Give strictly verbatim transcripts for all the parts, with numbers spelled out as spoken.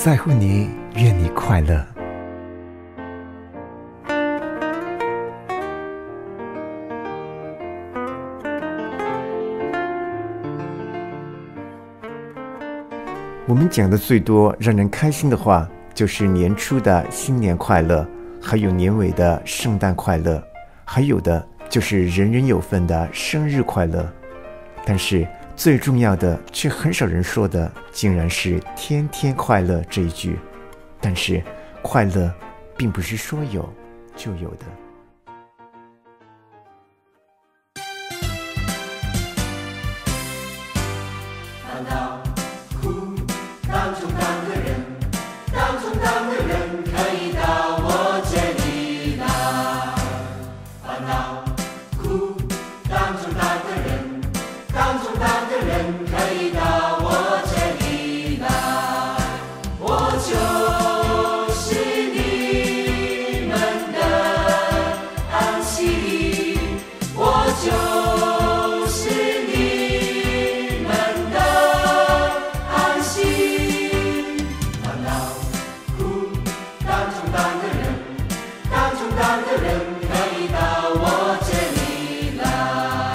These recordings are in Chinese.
在乎你，愿你快乐。我们讲的最多让人开心的话，就是年初的新年快乐，还有年尾的圣诞快乐，还有的就是人人有份的生日快乐。但是最重要的却很少人说的，竟然是天天快乐这一句。但是快乐并不是说有就有的。 烦恼苦当中当的人，当中当的人可以到我这里来。烦恼苦当中当的人，当中当的人可以到我这里来。我就是你们的安息，我就是你们的安息。烦恼苦当中当的人，当中当的人可以到我这里来。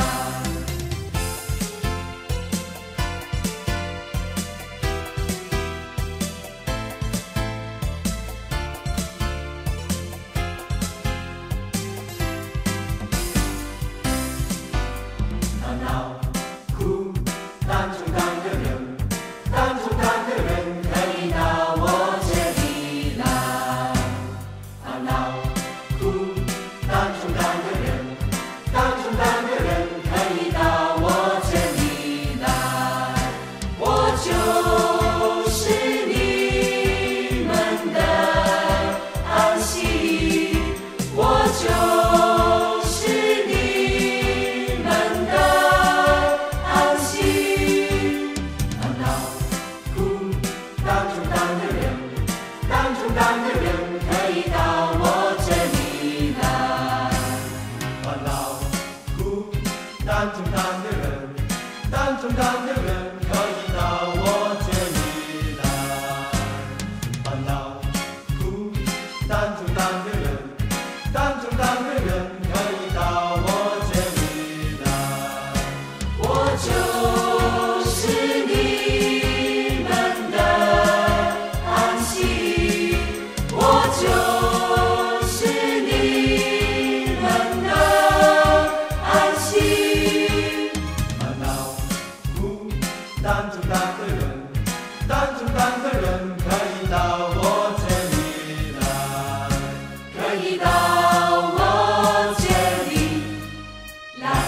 烦恼苦当中当的人，当中当的人可以到我这里来。烦恼苦当中当的人，当中当的人可以到我这里来。我就是你们的安息，我就是你们的安息。烦恼苦当中当的人，当中当的人可以到我这里来。烦恼苦当中当的人，当中当的人可以到我这里来。烦恼苦当中当的人，当中当的人可以到我这里来。我就是你们的安息，我就是你们的安息。烦恼苦当中当的人，当中当的人可以到我这里来，可以到我这里来。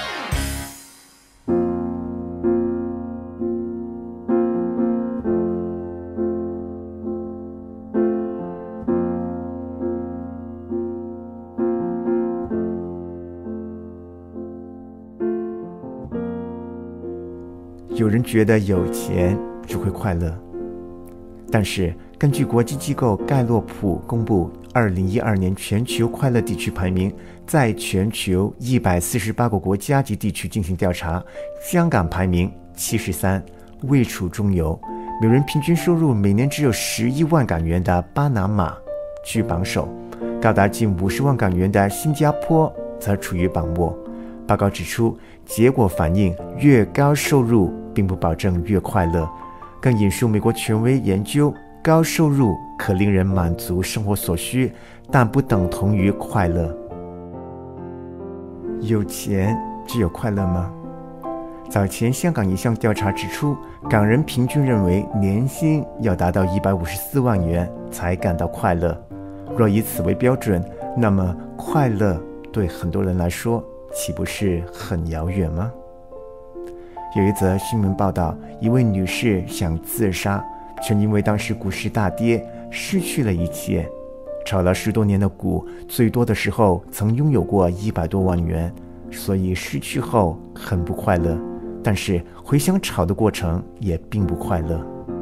有人觉得有钱就会快乐，但是根据国际机构盖洛普公布二零一二年全球快乐地区排名，在全球一百四十八个国家及地区进行调查，香港排名七十三，位处中游。每人平均收入每年只有十一万港元的巴拿马居榜首，高达近五十万港元的新加坡则处于榜末。报告指出，结果反映越高收入并不保证越快乐，更引述美国权威研究，高收入可令人满足生活所需，但不等同于快乐。有钱就有快乐吗？早前香港一项调查指出，港人平均认为年薪要达到一百五十四万元才感到快乐。若以此为标准，那么快乐对很多人来说岂不是很遥远吗？有一则新闻报道，一位女士想自杀，却因为当时股市大跌，失去了一切。炒了十多年的股，最多的时候曾拥有过一百多万元，所以失去后很不快乐。但是回想炒的过程，也并不快乐。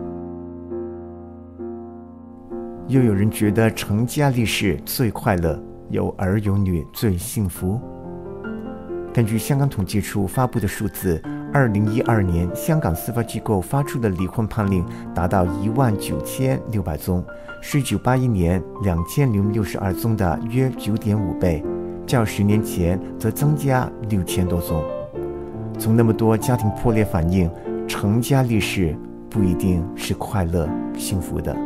又有人觉得成家立室最快乐，有儿有女最幸福。根据香港统计处发布的数字， 二零一二年香港司法机构发出的离婚判令达到一万九千六百宗，是一九八一年两千零六十二宗的约九点五倍，较十年前则增加六千多宗。从那么多家庭破裂反映，成家立室不一定是快乐幸福的。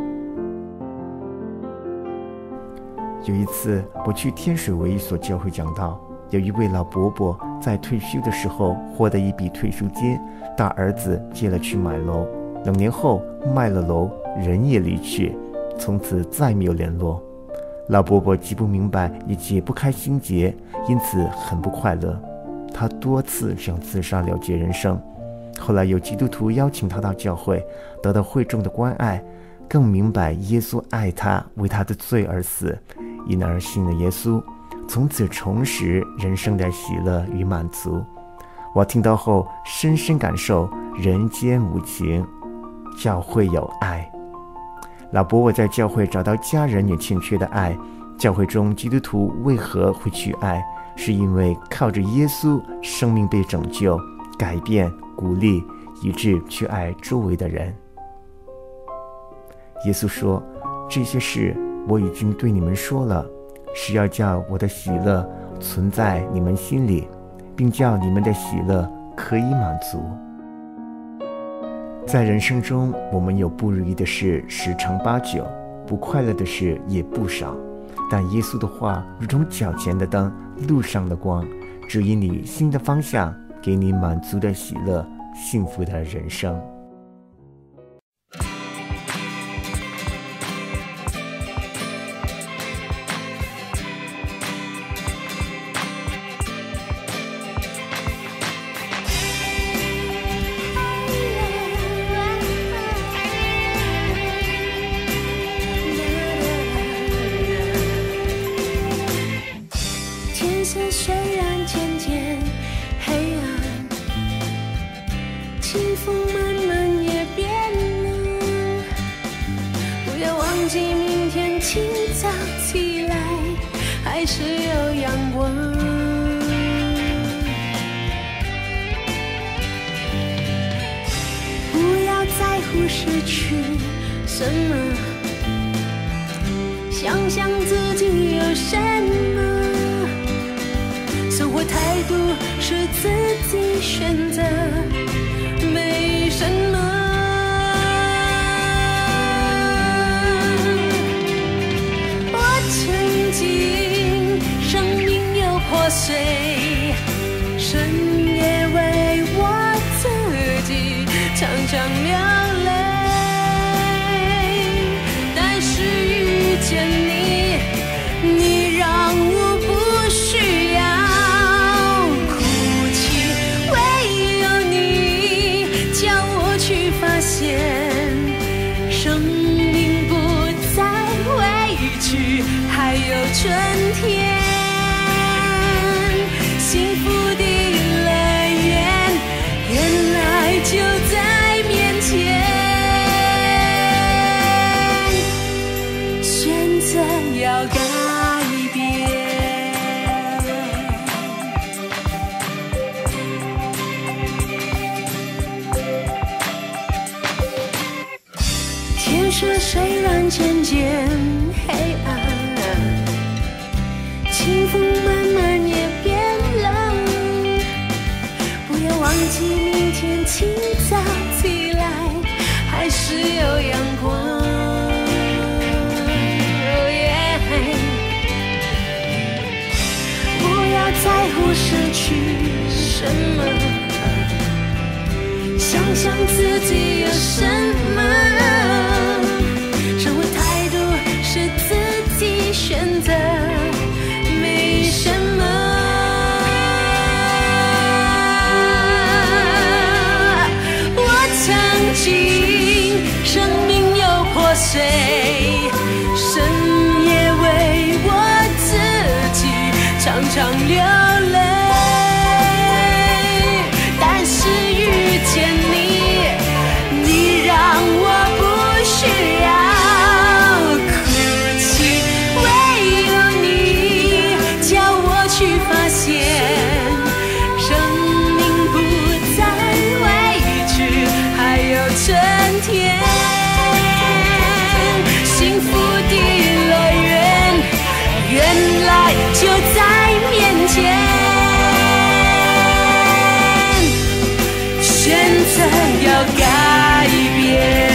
有一次我去天水围一所教会讲道，有一位老伯伯在退休的时候获得一笔退休金，大儿子借了去买楼，两年后卖了楼，人也离去，从此再没有联络。老伯伯既不明白也解不开心结，因此很不快乐。他多次想自杀了结人生，后来有基督徒邀请他到教会，得到会众的关爱，更明白耶稣爱他，为他的罪而死，因而信了耶稣，从此重拾人生的喜乐与满足。我听到后深深感受人间无情，教会有爱。老伯伯在教会找到家人也欠缺的爱，教会中基督徒为何会去爱？是因为靠着耶稣，生命被拯救、改变、鼓励，以致去爱周围的人。耶稣说，这些事我已经对你们说了，是要叫我的喜乐存在你们心里，并叫你们的喜乐可以满足。在人生中，我们有不如意的事十常八九，不快乐的事也不少，但耶稣的话如同脚前的灯，路上的光，指引你新的方向，给你满足的喜乐，幸福的人生。 虽然渐渐黑暗，清风慢慢也变了，不要忘记明天清早起来还是有阳光。不要在乎失去什么，想想自己有什么，生活态度是自己选择，没什么。我曾经生命又破碎，深夜为我自己常常流泪，但是遇见你，你让我不需要发现生命不再委屈，还有春天，幸福的乐园原来就在面前，选择要改变。天色虽然渐渐黑暗，清风慢慢也变冷，不要忘记明天清早起来还是有阳光。Oh yeah， 不要在乎失去什么，想想自己有什么，选择没什么。我曾经生命又破碎，深夜为我自己常常流泪，但是遇见你，你让我不需要去发现生命不再要改变。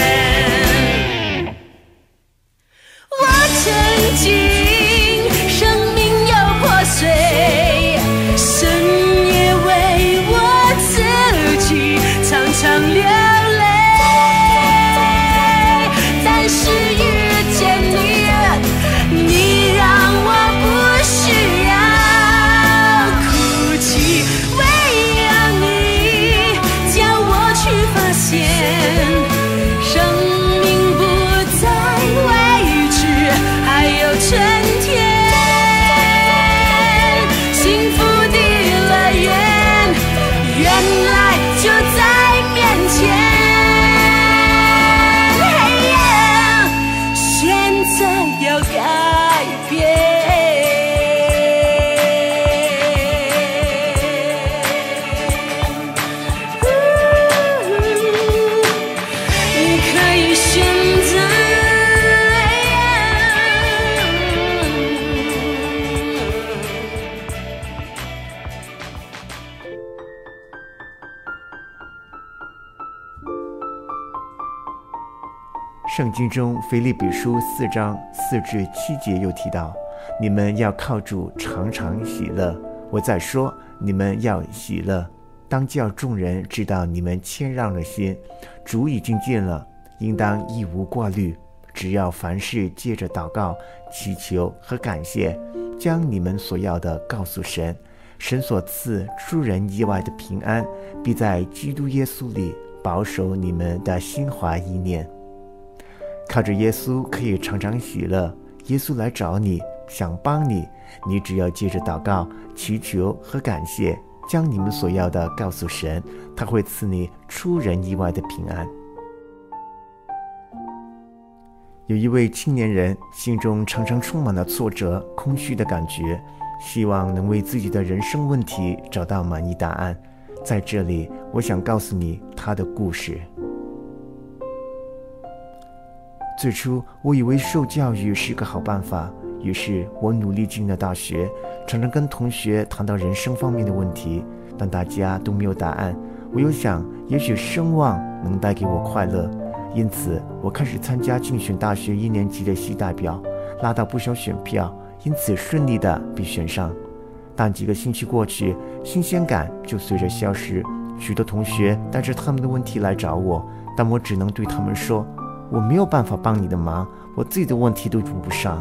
我曾经生命有破碎，深夜为我自己常常流泪，但是遇见你，你让我不需要哭泣，唯有你叫我去发现，生命不再未知，还有春天，幸福的乐园原来就在面前。嘿呀，现在要改变。你可以选择。 圣经中腓立比书四章四至七节又提到，你们要靠主常常喜乐。我再说，你们要喜乐，当叫众人知道你们谦让的心，主已经见了，应当一无挂虑，只要凡事借着祷告、祈求和感谢，将你们所要的告诉神。神所赐出人意外的平安，必在基督耶稣里保守你们的心怀意念。靠着耶稣可以常常喜乐，耶稣来找你，想帮你，你只要借着祷告、祈求和感谢，将你们所要的告诉神，他会赐你出人意外的平安。有一位青年人心中常常充满了挫折、空虚的感觉，希望能为自己的人生问题找到满意答案。在这里，我想告诉你他的故事。最初我以为受教育是个好办法，于是我努力进了大学，常常跟同学谈到人生方面的问题，但大家都没有答案。我又想，也许声望能带给我快乐，因此我开始参加竞选大学一年级的系代表，拉到不少选票，因此顺利地被选上。但几个星期过去，新鲜感就随着消失，许多同学带着他们的问题来找我，但我只能对他们说，我没有办法帮你的忙，我自己的问题都用不上。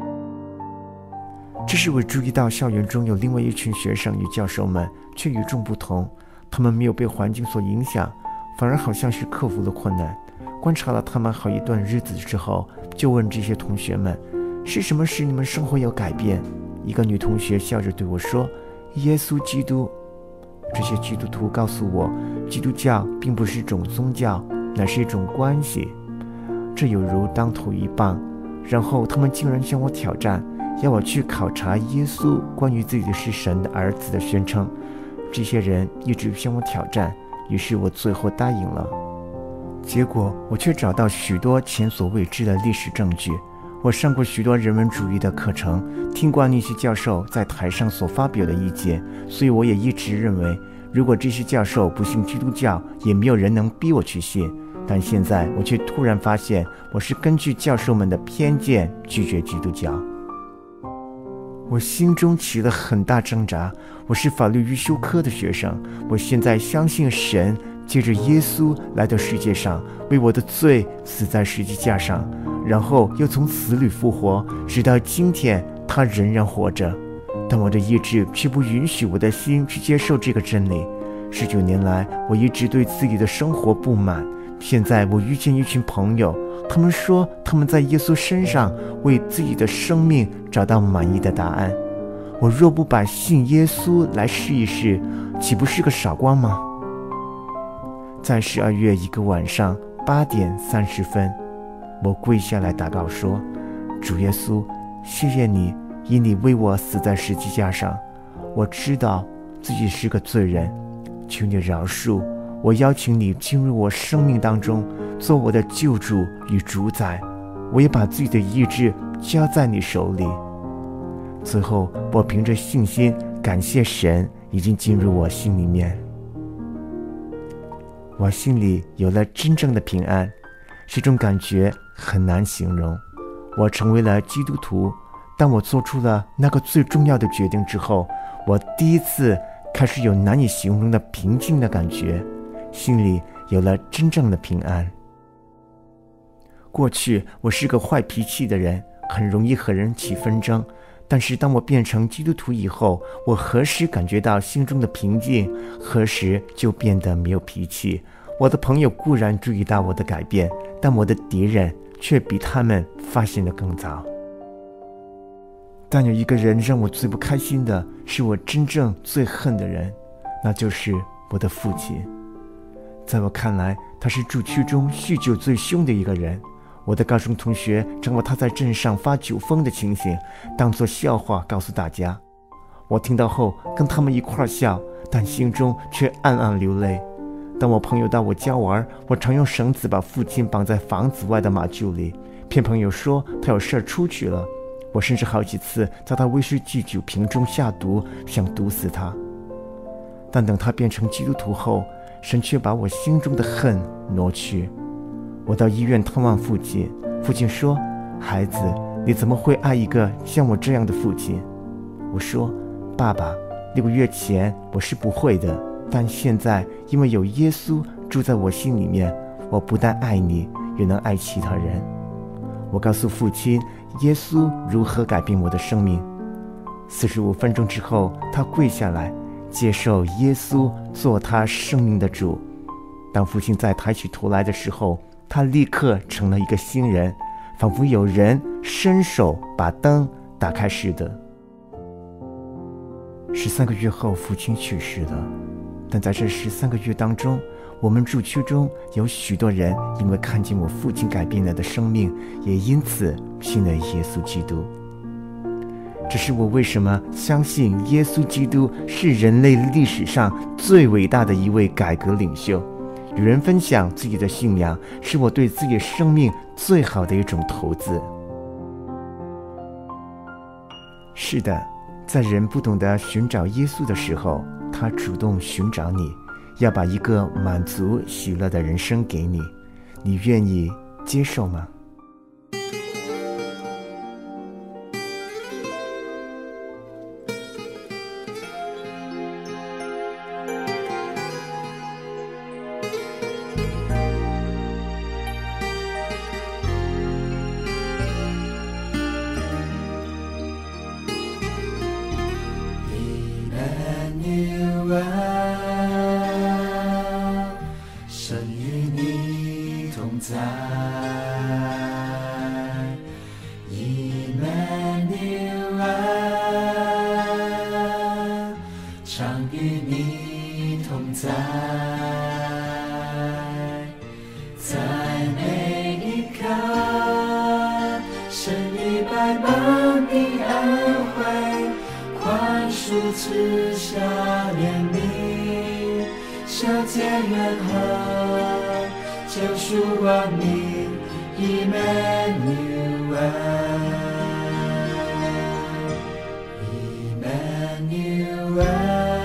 这时我注意到校园中有另外一群学生与教授们却与众不同，他们没有被环境所影响，反而好像是克服了困难。观察了他们好一段日子之后，就问这些同学们，是什么使你们生活有改变？一个女同学笑着对我说，耶稣基督。这些基督徒告诉我，基督教并不是一种宗教，乃是一种关系。这有如当头一棒，然后他们竟然向我挑战，要我去考察耶稣关于自己是神的儿子的宣称。这些人一直向我挑战，于是我最后答应了。结果我却找到许多前所未知的历史证据。我上过许多人文主义的课程，听过那些教授在台上所发表的意见，所以我也一直认为，如果这些教授不信基督教，也没有人能逼我去信。但现在我却突然发现，我是根据教授们的偏见拒绝基督教。我心中起了很大挣扎。我是法律预修科的学生，我现在相信神借着耶稣来到世界上，为我的罪死在十字架上，然后又从死里复活，直到今天他仍然活着。但我的意志却不允许我的心去接受这个真理。十九年来，我一直对自己的生活不满。现在我遇见一群朋友，他们说他们在耶稣身上为自己的生命找到满意的答案。我若不把信耶稣来试一试，岂不是个傻瓜吗？在十二月一个晚上八点三十分，我跪下来祷告说，主耶稣，谢谢你，因你为我死在十字架上。我知道自己是个罪人，求你饶恕我，邀请你进入我生命当中，做我的救主与主宰。我也把自己的意志交在你手里。最后，我凭着信心感谢神已经进入我心里面。 我心里有了真正的平安，这种感觉很难形容。我成为了基督徒，当我做出了那个最重要的决定之后，我第一次开始有难以形容的平静的感觉，心里有了真正的平安。过去我是个坏脾气的人，很容易和人起纷争，但是当我变成基督徒以后，我何时感觉到心中的平静，何时就变得没有脾气。我的朋友固然注意到我的改变，但我的敌人却比他们发现得更早。但有一个人让我最不开心的，是我真正最恨的人，那就是我的父亲。在我看来，他是住区中酗酒最凶的一个人。我的高中同学将他在镇上发酒疯的情形当作笑话告诉大家，我听到后跟他们一块笑，但心中却暗暗流泪。当我朋友到我家玩，我常用绳子把父亲绑在房子外的马厩里，骗朋友说他有事出去了。我甚至好几次在他威士忌酒瓶中下毒，想毒死他。但等他变成基督徒后，神却把我心中的恨挪去。我到医院探望父亲，父亲说：孩子，你怎么会爱一个像我这样的父亲？我说：爸爸，六个月前我是不会的，但现在因为有耶稣住在我心里面，我不但爱你，也能爱其他人。我告诉父亲耶稣如何改变我的生命。四十五分钟之后，他跪下来接受耶稣做他生命的主。当父亲再抬起头来的时候，他立刻成了一个新人，仿佛有人伸手把灯打开似的。十三个月后，父亲去世了。但在这十三个月当中，我们住区中有许多人因为看见我父亲改变了的生命，也因此信了耶稣基督。这是我为什么相信耶稣基督是人类历史上最伟大的一位改革领袖。与人分享自己的信仰，是我对自己生命最好的一种投资。是的，在人不懂得寻找耶稣的时候，他主动寻找你，要把一个满足喜乐的人生给你，你愿意接受吗？ 神与你同在，以曼纽尔，常与你同在，在每一刻，神与百般平安会，宽恕赐下怜悯，消解怨恨，救赎万民，以曼纽尔，以曼纽尔，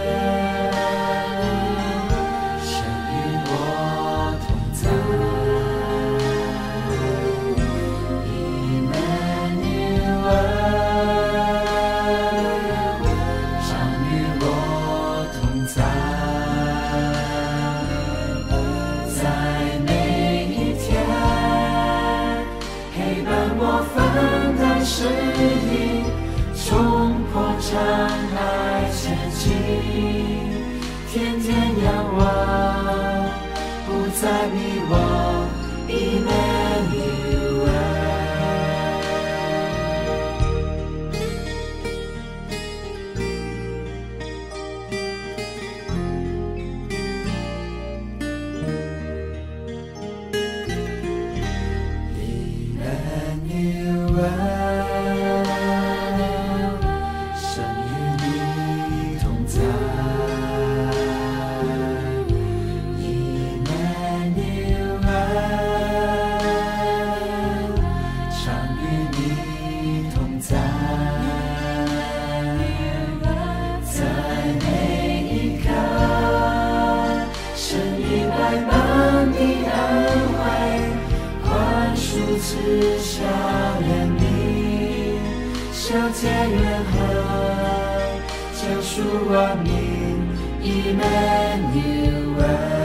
神与我同在，以曼纽尔，常与我同在。指引，冲破障碍前进，天天仰望，不再迷惘，以曼纽尔。以曼纽尔。在每一刻，神与百般赐下怜悯，相见缘和，讲述万民，Emmanuel。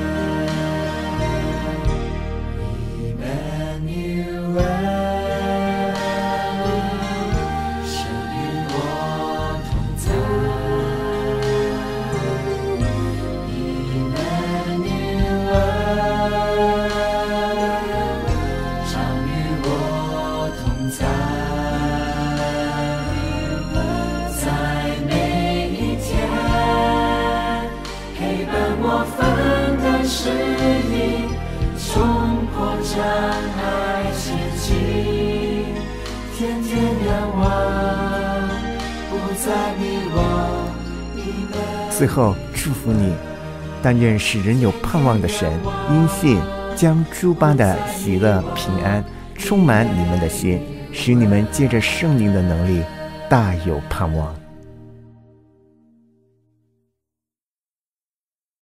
最后祝福你，但愿使人有盼望的神因信将诸般的喜乐平安充满你们的心，使你们借着圣灵的能力大有盼望。